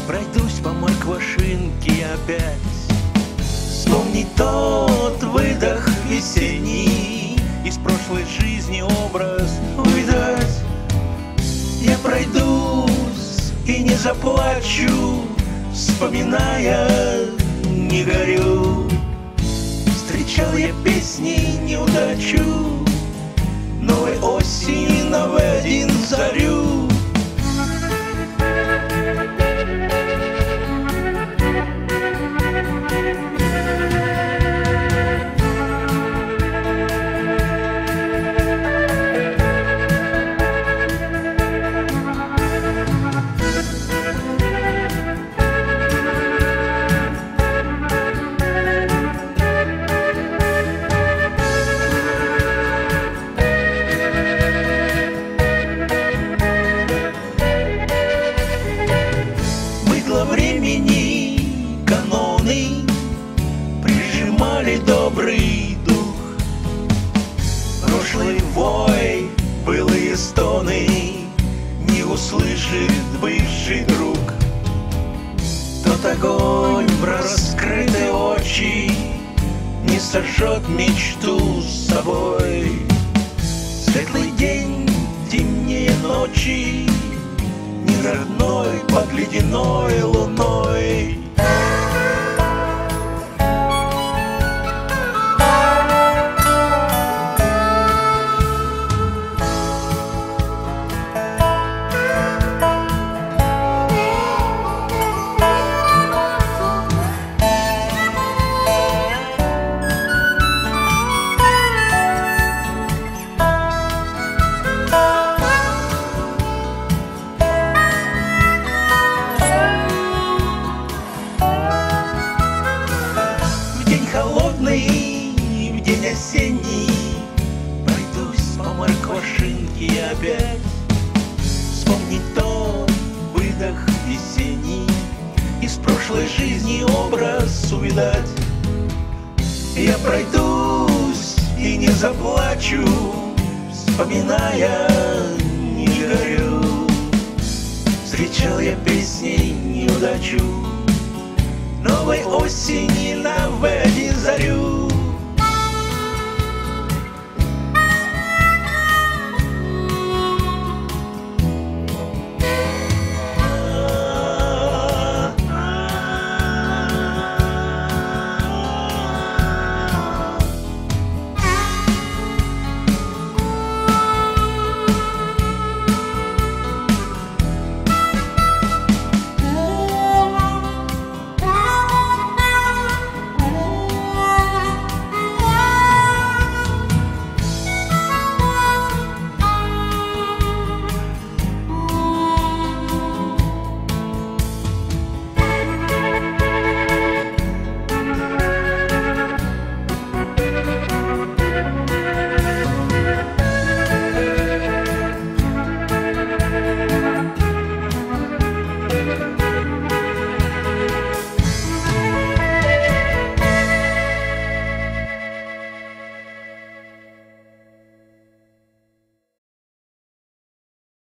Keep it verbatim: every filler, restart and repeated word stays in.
Пройдусь по морквашинке опять, вспомнить тот выдох весенний, из прошлой жизни образ увидать. Я пройдусь и не заплачу, вспоминая, не горю. Встречал я песней неудачу, новой осени, новый один зарю. Времени каноны прижимали добрый дух. Прошлый вой, былые стоны не услышит бывший друг. Тот огонь в раскрытые очи не сожжет мечту с собой. Светлый день темнее ночи, не родной под ледяной луной. Холодный, в день осенний пройдусь по морквашинке опять, вспомнить тот выдох весенний, из прошлой жизни образ увидать. Я пройдусь и не заплачу, вспоминая, не горю. Встречал я песней неудачу, новой осени на воде зарю. Thank you.